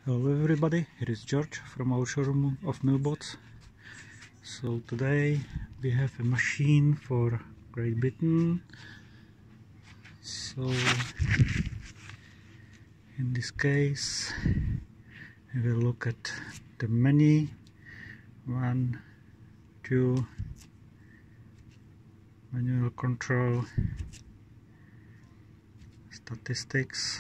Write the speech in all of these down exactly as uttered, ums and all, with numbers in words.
Hello everybody, here is George from our showroom of Millbots. So today we have a machine for Great Britain. So in this case we will look at the menu. One, two, manual control, statistics,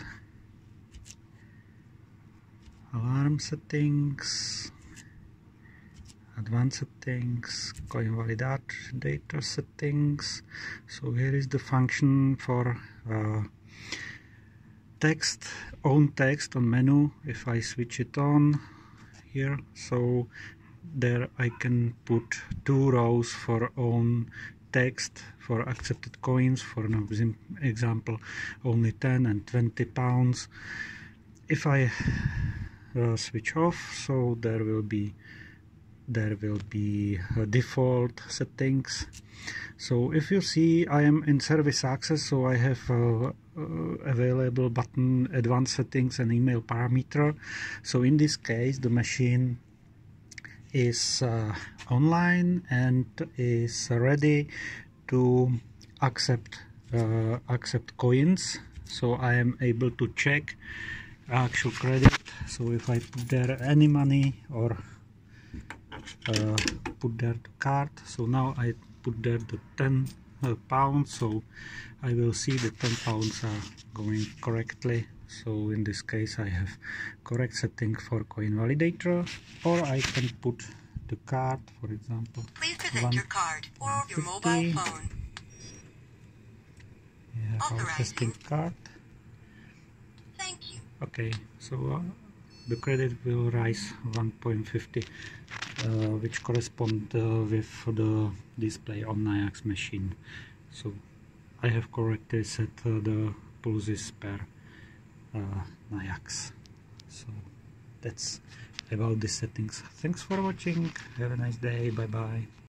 alarm settings, advanced settings, coin validator settings. So here is the function for uh, text, own text on menu. If I switch it on here, so there I can put two rows for own text for accepted coins, for an example only ten and twenty pounds. If I uh, switch off, so there will be there will be uh, default settings. So if you see, I am in service access, so I have uh, uh, available button advanced settings and email parameter. So in this case the machine is uh, online and is ready to accept uh, accept coins. So I am able to check actual credit. So if I put there any money or uh, put there the card, so now I put there the ten uh, pounds, so I will see the ten pounds are going correctly. So in this case I have correct setting for coin validator, or I can put the card, for example. Please present your card or your mobile phone. Yeah, our testing card. Thank you. Okay, so uh, the credit will rise one point five zero, uh, which correspond uh, with the display on Nayax machine. So I have correctly set uh, the pulses per uh, Nayax. So that's about the settings. Thanks for watching. Have a nice day. Bye bye.